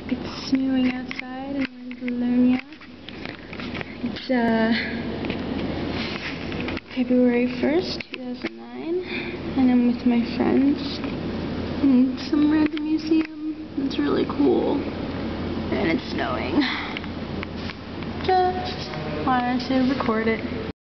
It's snowing outside in Bologna. It's February 1st, 2009, and I'm with my friends in some random museum. It's really cool, and it's snowing. Just wanted to record it.